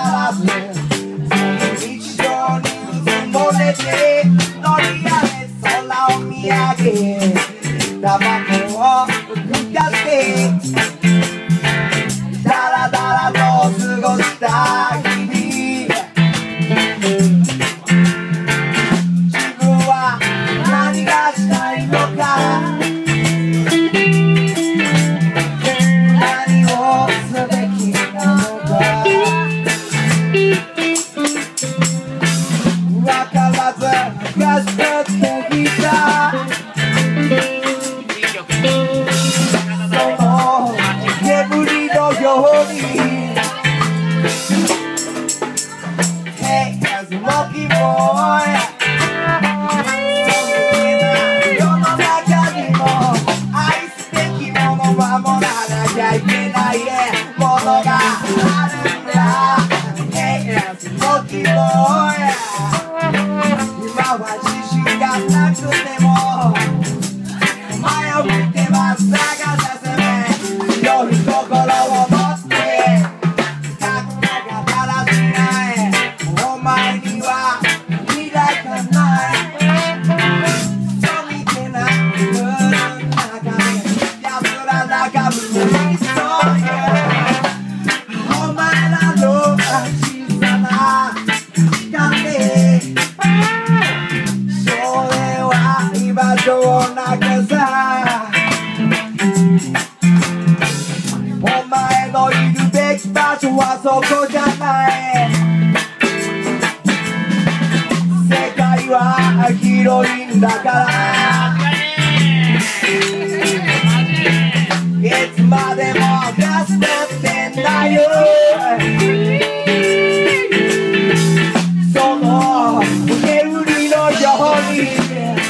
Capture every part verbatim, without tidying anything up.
らずその日常にうずもれて乗り上げ空を見上げタバコをふかしてダラダラと過ごした日々自分は何がしたいのか何をすべきなのかわからずが作ってきたその煙のように Hey, smoky boy 世の中にも愛すべきものは守らなきゃいけないものがあるんだ Hey, smoky boy 今は自信がなくても前を見てまっさがさせめ強い心を持って覚悟がだらしないお前には未来がないそう見てない夜の中で奴ら仲間にそういうお前らの小さな時間でそれは居場所をなくさお前のいるべき場所はそこじゃない世界は広いんだからいつまでもガスってんだよその煙のように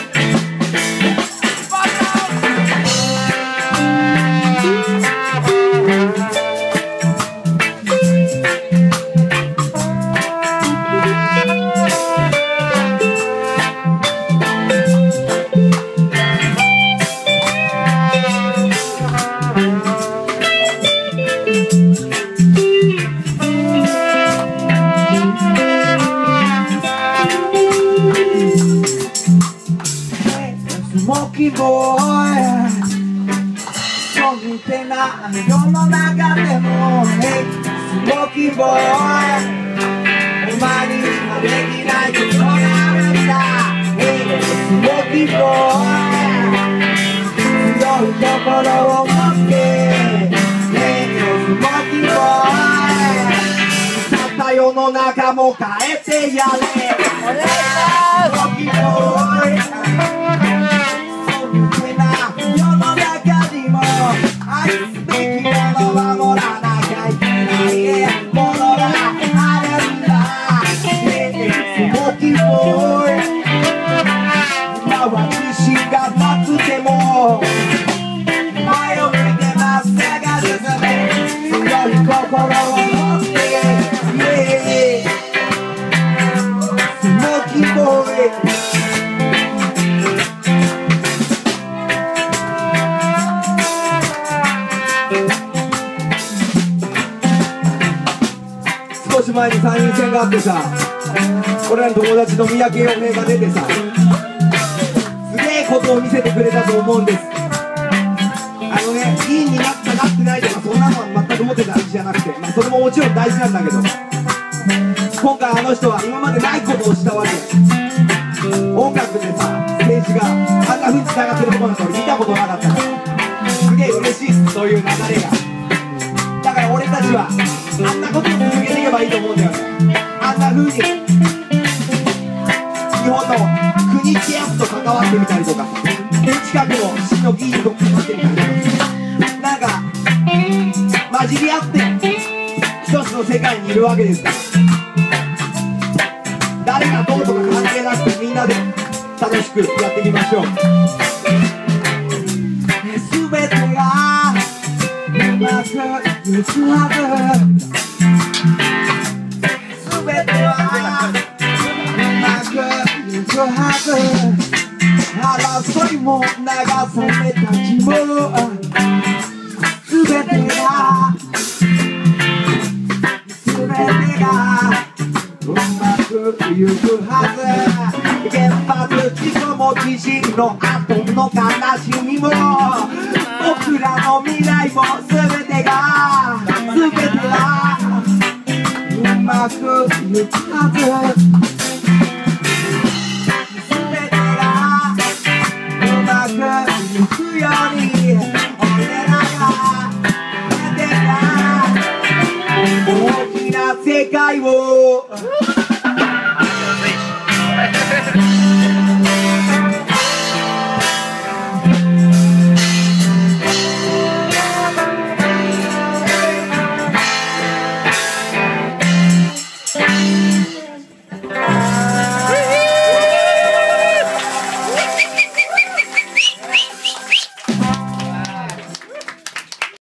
スモーキーボーイそう見てない世の中でも Hey スモーキーボーイお前にしかできないことがあるんだ Hey スモーキーボーイ強い心を持って Hey スモーキーボーイたった世の中も変えてやれお願いしますスモーキーボーイ世の中にも愛すべきものは守らなきゃいけないものがあるんだスモーキーボーイ今は自信がなくても前を見てまっすぐ進め強い心を持って、yeah、スモーキーボーイ少し前に参院選があってさ俺らの友達の三宅洋平が出てさすげえことを見せてくれたと思うんですあのね議員になったなってないとかそんなのは全く思ってた話じゃなくてまあそれももちろん大事なんだけど今回あの人は今までないことをしたわけ音楽でさ政治があんな風につながってるところなんて俺見たことなかったからすげえ嬉しいそういう流れがだから俺たちはあんなことを続けていけばいいと思うんだよねあんな風に日本の国ってやつと関わってみたりとか近くの市の議員と関わってみたりとかなんか混じり合って一つの世界にいるわけですから誰がどうとか関係なくてみんなで楽しくやっていきましょう全てがうまくいくはず全てはうまくいくはず争いも流されたちも全てが全てがうまくいくはず原発事故も地震の後の悲しみも僕らの未来も全てが全てがうまくいくはず全てがうまくいくように俺らが出てた大きな世界を